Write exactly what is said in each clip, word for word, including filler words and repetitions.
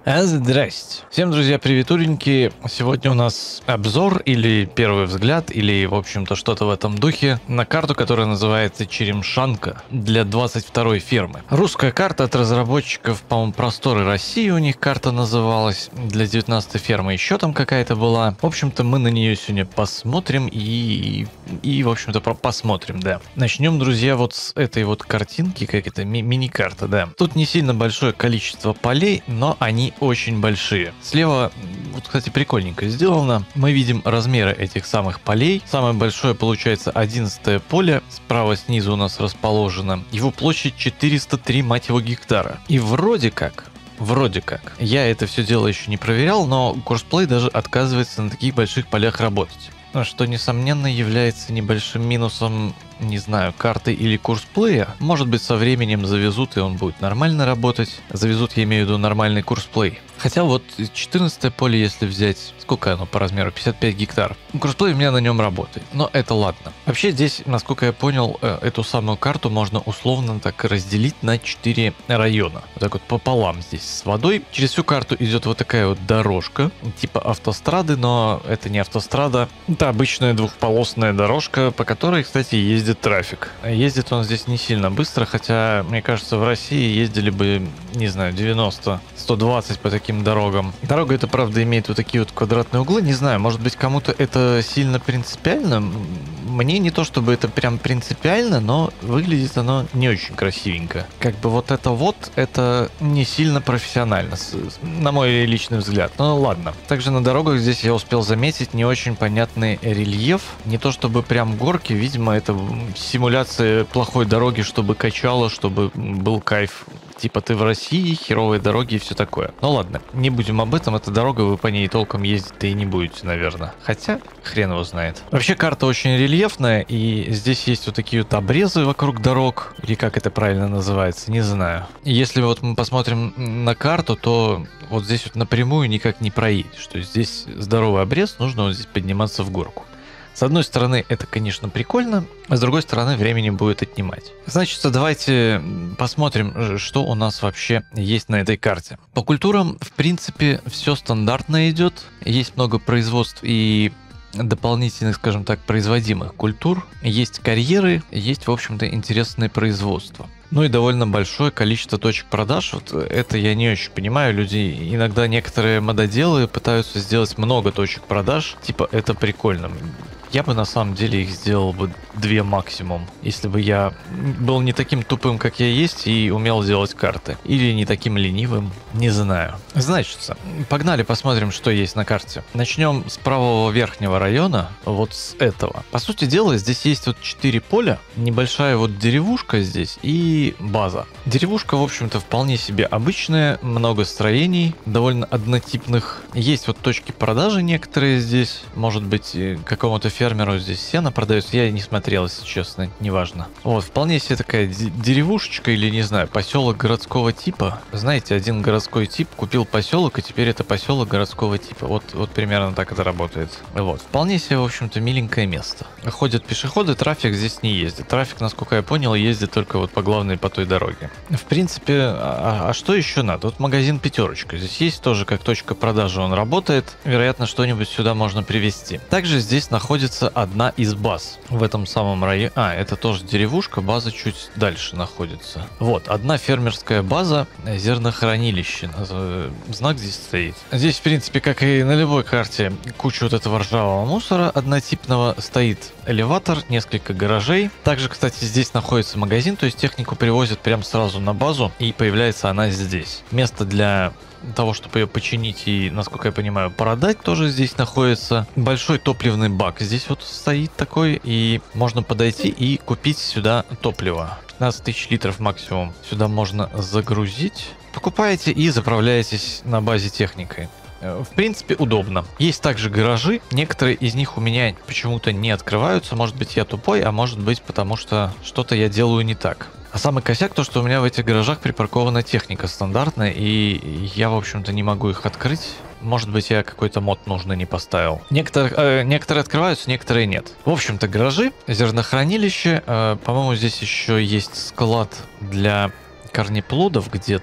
А, здрасте. Всем, друзья, приветуленькие. Сегодня у нас обзор или первый взгляд, или, в общем-то, что-то в этом духе на карту, которая называется Черемшанка для двадцать второй фермы. Русская карта от разработчиков, по-моему, Просторы России у них карта называлась. Для девятнадцатой фермы еще там какая-то была. В общем-то, мы на нее сегодня посмотрим и, и в общем-то, посмотрим, да. Начнем, друзья, вот с этой вот картинки, как это, ми- мини-карта, да. Тут не сильно большое количество полей, но они очень большие. Слева, вот, кстати, прикольненько сделано. Мы видим размеры этих самых полей. Самое большое получается одиннадцатое поле. Справа снизу у нас расположено. Его площадь четыреста три, мать его, гектара. И вроде как... Вроде как. Я это все дело еще не проверял, но Курсплей даже отказывается на таких больших полях работать. Что, несомненно, является небольшим минусом, не знаю, карты или курсплея. Может быть, со временем завезут, и он будет нормально работать. Завезут, я имею в виду, нормальный курсплей. Хотя вот четырнадцатое поле, если взять, сколько оно по размеру? пятьдесят пять гектар. Курсплей у меня на нем работает, но это ладно. Вообще здесь, насколько я понял, эту самую карту можно условно так разделить на четыре района. Вот так вот пополам здесь с водой. Через всю карту идет вот такая вот дорожка, типа автострады, но это не автострада. Это обычная двухполосная дорожка, по которой, кстати, ездит трафик. Ездит он здесь не сильно быстро, хотя, мне кажется, в России ездили бы, не знаю, девяносто — сто двадцать по таким дорогам. Дорога эта, правда, имеет вот такие вот квадратные углы. Не знаю, может быть, кому-то это сильно принципиально. Мне не то, чтобы это прям принципиально, но выглядит оно не очень красивенько. Как бы вот это вот, это не сильно профессионально, на мой личный взгляд. Ну ладно. Также на дорогах здесь я успел заметить не очень понятный рельеф. Не то чтобы прям горки, видимо, это симуляция плохой дороги, чтобы качало, чтобы был кайф. Типа ты в России, херовые дороги и все такое. Ну ладно, не будем об этом. Эта дорога, вы по ней толком ездить-то и не будете, наверное. Хотя, хрен его знает. Вообще карта очень рельефная, и здесь есть вот такие вот обрезы вокруг дорог. Или как это правильно называется, не знаю. И если вот мы посмотрим на карту, то вот здесь вот напрямую никак не проедешь. То есть здесь здоровый обрез, нужно вот здесь подниматься в горку. С одной стороны, это, конечно, прикольно, а с другой стороны, времени будет отнимать. Значит, давайте посмотрим, что у нас вообще есть на этой карте. По культурам, в принципе, все стандартно идет. Есть много производств и дополнительных, скажем так, производимых культур. Есть карьеры, есть, в общем-то, интересные производства. Ну и довольно большое количество точек продаж. Вот это я не очень понимаю. Люди, иногда некоторые мододелы пытаются сделать много точек продаж. Типа, это прикольно. Я бы на самом деле их сделал бы две максимум, если бы я был не таким тупым, как я есть, и умел делать карты. Или не таким ленивым, не знаю. Значит, погнали посмотрим, что есть на карте. Начнем с правого верхнего района, вот с этого. По сути дела, здесь есть вот четыре поля, небольшая вот деревушка здесь и база. Деревушка, в общем-то, вполне себе обычная, много строений, довольно однотипных. Есть вот точки продажи некоторые здесь, может быть, какому-то фермеру здесь сено продается, я не смотрел, если честно, неважно. Вот, вполне себе такая деревушечка или, не знаю, поселок городского типа. Знаете, один городской тип купил поселок, и теперь это поселок городского типа. Вот, вот примерно так это работает. Вот, вполне себе, в общем-то, миленькое место. Ходят пешеходы, трафик здесь не ездит. Трафик, насколько я понял, ездит только вот по главной, по той дороге. В принципе, а, а что еще надо? Вот магазин «Пятерочка». Здесь есть тоже как точка продажи, он работает. Вероятно, что-нибудь сюда можно привезти. Также здесь находится одна из баз в этом самом районе. А, это тоже деревушка, база чуть дальше находится. Вот, одна фермерская база, зернохранилище. Знак здесь стоит. Здесь, в принципе, как и на любой карте, куча вот этого ржавого мусора однотипного. Стоит элеватор, несколько гаражей. Также, кстати, здесь находится магазин, то есть технику привозят прям сразу на базу, и появляется она здесь. Место для того, чтобы ее починить и, насколько я понимаю, продать, тоже здесь находится. Большой топливный бак здесь вот стоит такой, и можно подойти и купить сюда топливо. пятнадцать тысяч литров максимум сюда можно загрузить. Покупаете и заправляетесь на базе техникой. В принципе, удобно. Есть также гаражи. Некоторые из них у меня почему-то не открываются. Может быть, я тупой, а может быть, потому что что-то я делаю не так. А самый косяк то, что у меня в этих гаражах припаркована техника стандартная, и я, в общем-то, не могу их открыть. Может быть, я какой-то мод нужный не поставил. Некоторые, э, некоторые открываются, некоторые нет. В общем-то, гаражи, зернохранилище. Э, по-моему, здесь еще есть склад для корнеплодов где-то.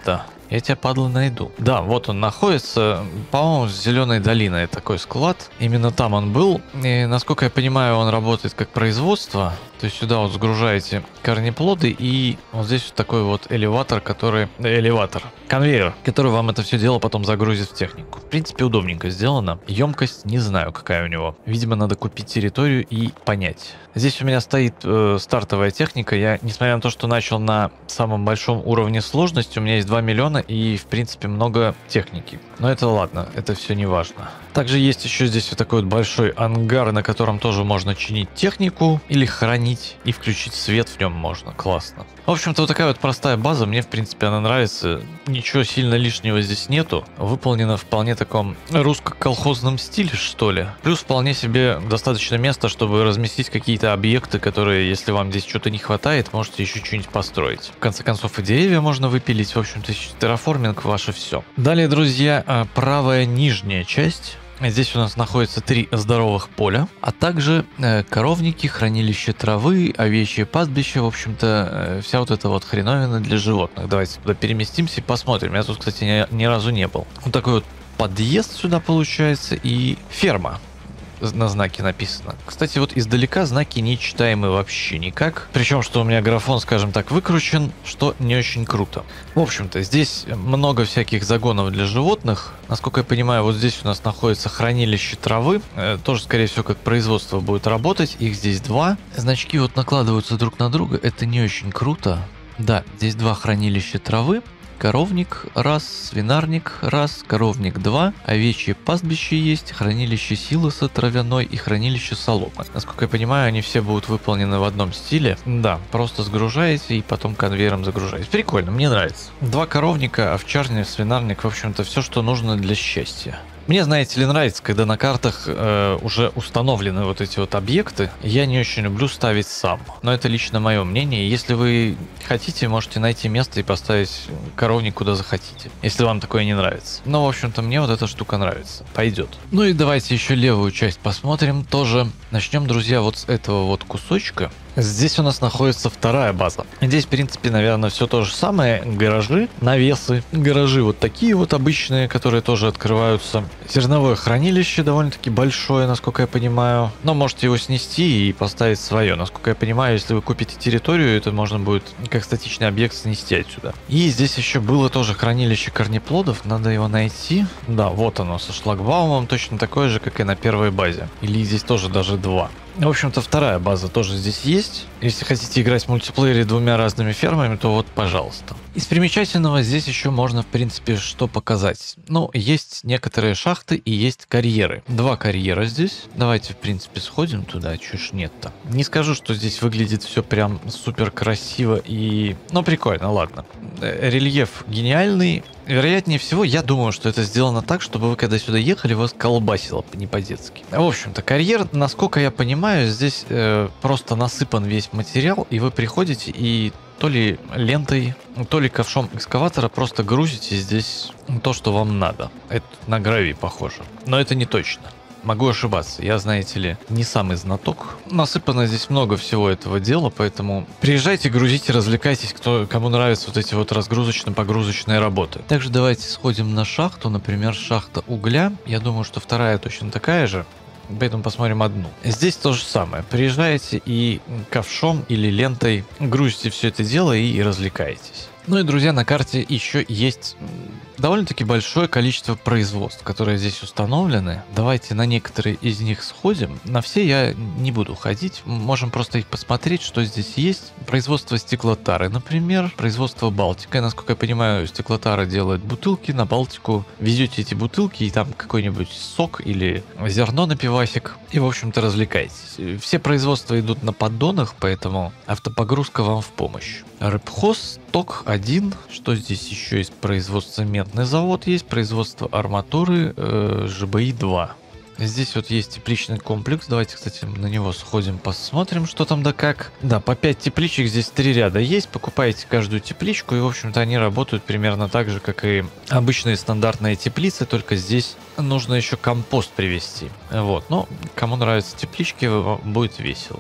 Я тебя, падла, найду. Да, вот он находится, по-моему, с Зеленой долиной такой склад. Именно там он был. И, насколько я понимаю, он работает как производство. То есть сюда вот сгружаете корнеплоды, и вот здесь вот такой вот элеватор, который... Элеватор. Конвейер, который вам это все дело потом загрузит в технику. В принципе, удобненько сделано. Емкость не знаю, какая у него. Видимо, надо купить территорию и понять. Здесь у меня стоит э, стартовая техника. Я, несмотря на то, что начал на самом большом уровне сложности, у меня есть два миллиона и, в принципе, много техники. Но это ладно, это все не важно. Также есть еще здесь вот такой вот большой ангар, на котором тоже можно чинить технику или хранить, и включить свет в нем можно. Классно. В общем-то, вот такая вот простая база. Мне, в принципе, она нравится. Ничего сильно лишнего здесь нету. Выполнена в вполне таком русско-колхозном стиле, что ли. Плюс вполне себе достаточно места, чтобы разместить какие-то объекты, которые, если вам здесь что-то не хватает, можете еще что-нибудь построить. В конце концов, и деревья можно выпилить. В общем-то, терраформинг ваше все. Далее, друзья, правая нижняя часть. Здесь у нас находится три здоровых поля, а также э, коровники, хранилище травы, овечье пастбище, в общем-то, э, вся вот эта вот хреновина для животных. Давайте туда переместимся и посмотрим. Я тут, кстати, ни, ни разу не был. Вот такой вот подъезд сюда получается и ферма. На знаке написано. Кстати, вот издалека знаки не читаемы вообще никак. Причем, что у меня графон, скажем так, выкручен, что не очень круто. В общем-то, здесь много всяких загонов для животных. Насколько я понимаю, вот здесь у нас находится хранилище травы. Э, тоже, скорее всего, как производство будет работать. Их здесь два. Значки вот накладываются друг на друга. Это не очень круто. Да, здесь два хранилища травы. Коровник раз, свинарник раз, коровник два, овечье пастбище есть, хранилище силоса травяной и хранилище соломы. Насколько я понимаю, они все будут выполнены в одном стиле. Да, просто сгружаете и потом конвейером загружаете. Прикольно, мне нравится. Два коровника, овчарник, свинарник, в общем-то, все, что нужно для счастья. Мне, знаете ли, нравится, когда на картах э, уже установлены вот эти вот объекты. Я не очень люблю ставить сам. Но это лично мое мнение. Если вы хотите, можете найти место и поставить коровник куда захотите. Если вам такое не нравится. Но, в общем-то, мне вот эта штука нравится. Пойдет. Ну и давайте еще левую часть посмотрим тоже. Начнем, друзья, вот с этого вот кусочка. Здесь у нас находится вторая база. Здесь, в принципе, наверное, все то же самое. Гаражи, навесы. Гаражи вот такие вот обычные, которые тоже открываются. Зерновое хранилище довольно-таки большое, насколько я понимаю. Но можете его снести и поставить свое. Насколько я понимаю, если вы купите территорию, это можно будет как статичный объект снести отсюда. И здесь еще было тоже хранилище корнеплодов. Надо его найти. Да, вот оно, со шлагбаумом. Точно такое же, как и на первой базе. Или здесь тоже даже два. В общем-то, вторая база тоже здесь есть. Если хотите играть в мультиплеере двумя разными фермами, то вот, пожалуйста. Из примечательного здесь еще можно, в принципе, что показать. Ну, есть некоторые шахты и есть карьеры. Два карьера здесь. Давайте, в принципе, сходим туда, чё ж нет-то. Не скажу, что здесь выглядит все прям супер красиво и... Ну, прикольно, ладно. Рельеф гениальный. Вероятнее всего, я думаю, что это сделано так, чтобы вы, когда сюда ехали, вас колбасило не по-детски. В общем-то, карьер, насколько я понимаю, здесь э, просто насыпан весь материал, и вы приходите и то ли лентой, то ли ковшом экскаватора просто грузите здесь то, что вам надо. Это на гравий похоже, но это не точно. Могу ошибаться, я, знаете ли, не самый знаток. Насыпано здесь много всего этого дела, поэтому приезжайте, грузите, развлекайтесь, кто, кому нравятся вот эти вот разгрузочно-погрузочные работы. Также давайте сходим на шахту, например, шахта угля. Я думаю, что вторая точно такая же. Поэтому посмотрим одну. Здесь то же самое. Приезжаете и ковшом или лентой грузите все это дело и развлекаетесь. Ну и, друзья, на карте еще есть довольно-таки большое количество производств, которые здесь установлены. Давайте на некоторые из них сходим. На все я не буду ходить. Можем просто их посмотреть, что здесь есть. Производство стеклотары, например. Производство Балтика. Насколько я понимаю, стеклотара делает бутылки. На Балтику везете эти бутылки и там какой-нибудь сок или зерно на пивасик. И, в общем-то, развлекайтесь. Все производства идут на поддонах, поэтому автопогрузка вам в помощь. Рыбхоз, ток один. Что здесь еще есть? Производство медный завод есть, производство арматуры, э, ЖБИ два. Здесь вот есть тепличный комплекс. Давайте, кстати, на него сходим, посмотрим, что там да как. Да, по пять тепличек, здесь три ряда есть. Покупаете каждую тепличку, и, в общем-то, они работают примерно так же, как и обычные стандартные теплицы, только здесь нужно еще компост привезти. Вот, но кому нравятся теплички, будет весело.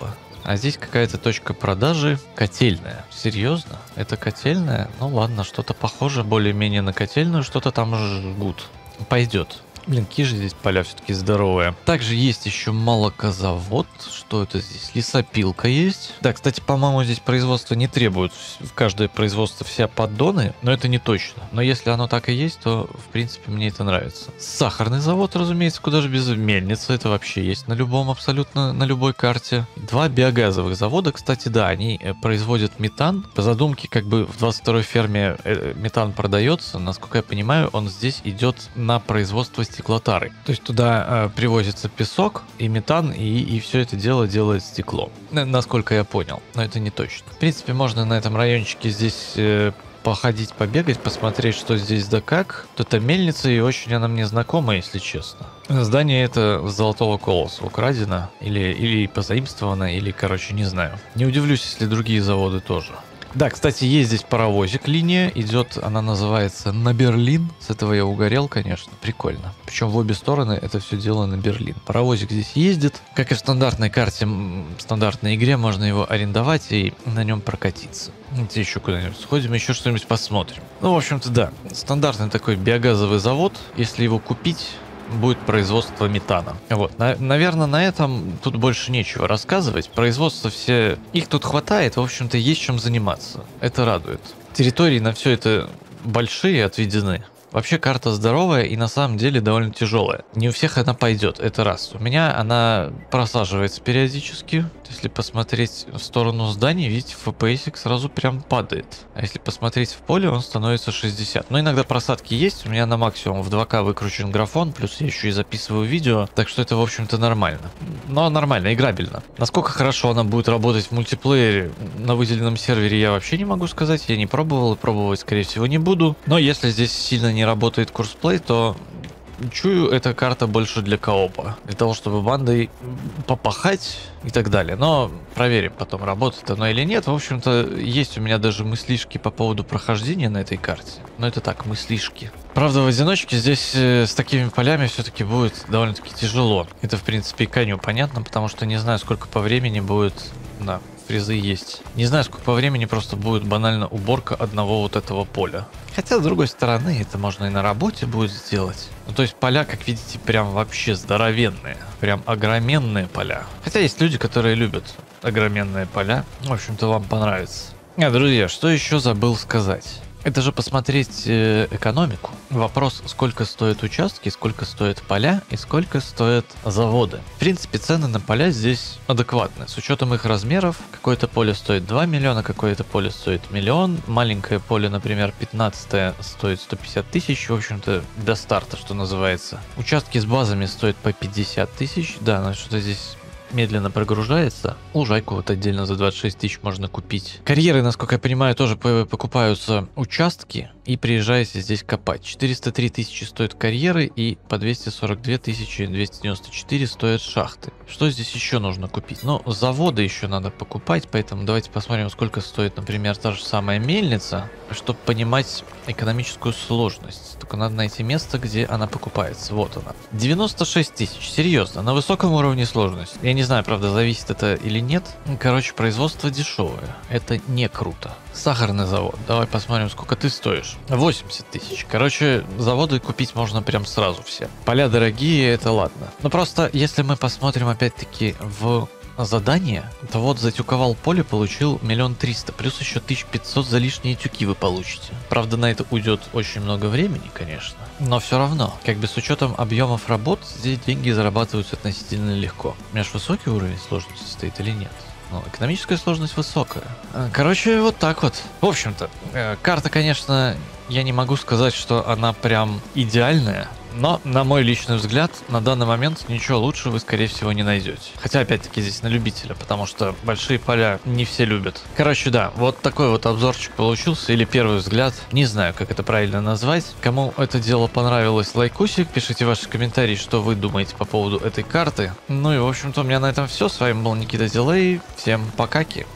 А здесь какая-то точка продажи. Котельная. Серьезно? Это котельная? Ну ладно, что-то похоже более-менее на котельную, что-то там жгут. Пойдет. Блин, какие же здесь поля все-таки здоровые. Также есть еще молокозавод. Что это здесь? Лесопилка есть. Да, кстати, по-моему, здесь производство не требует в каждое производство все поддоны, но это не точно. Но если оно так и есть, то, в принципе, мне это нравится. Сахарный завод, разумеется, куда же без мельницы. Это вообще есть на любом, абсолютно на любой карте. Два биогазовых завода, кстати, да, они производят метан. По задумке, как бы в двадцать второй ферме метан продается. Насколько я понимаю, он здесь идет на производство стеклотары. То есть туда э, привозится песок и метан, и, и все это дело делает стекло. Насколько я понял, но это не точно. В принципе, можно на этом райончике здесь э, походить, побегать, посмотреть, что здесь да как. Тут это мельница, и очень она мне знакома, если честно. Здание это с Золотого Колоса украдено, или, или позаимствовано, или, короче, не знаю. Не удивлюсь, если другие заводы тоже. Да, кстати, есть здесь паровозик, линия идет, она называется на Берлин. С этого я угорел, конечно, прикольно. Причем в обе стороны это все дело на Берлин. Паровозик здесь ездит, как и в стандартной карте, в стандартной игре можно его арендовать и на нем прокатиться. Давайте еще куда-нибудь сходим, еще что-нибудь посмотрим. Ну, в общем-то, да, стандартный такой биогазовый завод, если его купить, будет производство метана. Вот, на, наверное, на этом тут больше нечего рассказывать. Производство все... Их тут хватает, в общем-то, есть чем заниматься. Это радует. Территории на все это большие отведены. Вообще карта здоровая и на самом деле довольно тяжелая. Не у всех она пойдет, это раз. У меня она просаживается периодически. Если посмотреть в сторону зданий, видите, эф пи эс сразу прям падает. А если посмотреть в поле, он становится шестьдесят. Но иногда просадки есть, у меня на максимум в два ка выкручен графон, плюс я еще и записываю видео, так что это, в общем-то, нормально. Но нормально, играбельно. Насколько хорошо она будет работать в мультиплеере на выделенном сервере, я вообще не могу сказать. Я не пробовал и пробовать, скорее всего, не буду. Но если здесь сильно не работает курсплей, то... Чую, эта карта больше для коопа. Для того, чтобы бандой попахать и так далее. Но проверим потом, работает оно или нет. В общем-то, есть у меня даже мыслишки по поводу прохождения на этой карте. Но это так, мыслишки. Правда, в одиночке здесь э, с такими полями все-таки будет довольно-таки тяжело. Это, в принципе, и коню понятно, потому что не знаю, сколько по времени будет... Да, фрезы есть. Не знаю, сколько по времени просто будет банально уборка одного вот этого поля. Хотя, с другой стороны, это можно и на работе будет сделать. Ну, то есть поля, как видите, прям вообще здоровенные. Прям огроменные поля. Хотя есть люди, которые любят огроменные поля. В общем-то, вам понравится. А, друзья, что еще забыл сказать? Это же посмотреть э, экономику. Вопрос, сколько стоят участки, сколько стоят поля и сколько стоят заводы. В принципе, цены на поля здесь адекватны. С учетом их размеров, какое-то поле стоит два миллиона, какое-то поле стоит миллион. Маленькое поле, например, пятнадцатое, стоит сто пятьдесят тысяч. В общем-то, до старта, что называется. Участки с базами стоят по пятьдесят тысяч. Да, но что-то здесь... медленно прогружается. Лужайку вот отдельно за двадцать шесть тысяч можно купить. Карьеры, насколько я понимаю, тоже покупаются участки и приезжаете здесь копать. четыреста три тысячи стоят карьеры и по двести сорок две тысячи двести девяносто четыре стоят шахты. Что здесь еще нужно купить? Ну, заводы еще надо покупать, поэтому давайте посмотрим, сколько стоит, например, та же самая мельница, чтобы понимать экономическую сложность. Только надо найти место, где она покупается. Вот она. девяносто шесть тысяч. Серьезно, на высоком уровне сложности. Я не знаю, правда, зависит это или нет. Короче, производство дешевое. Это не круто. Сахарный завод. Давай посмотрим, сколько ты стоишь. восемьдесят тысяч. Короче, заводы купить можно прям сразу все. Поля дорогие, это ладно. Но просто, если мы посмотрим опять-таки в задание, то вот затюковал поле, получил миллион триста, плюс еще тысяча пятьсот за лишние тюки вы получите. Правда, на это уйдет очень много времени, конечно. Но все равно, как бы с учетом объемов работ, здесь деньги зарабатываются относительно легко. У меня же высокий уровень сложности стоит или нет? Ну, экономическая сложность высокая. Короче, вот так вот. В общем-то, карта, конечно, я не могу сказать, что она прям идеальная. Но, на мой личный взгляд, на данный момент ничего лучше вы, скорее всего, не найдете. Хотя, опять-таки, здесь на любителя, потому что большие поля не все любят. Короче, да, вот такой вот обзорчик получился, или первый взгляд. Не знаю, как это правильно назвать. Кому это дело понравилось, лайкусик. Пишите ваши комментарии, что вы думаете по поводу этой карты. Ну и, в общем-то, у меня на этом все. С вами был Никита Дилей. Всем покаки.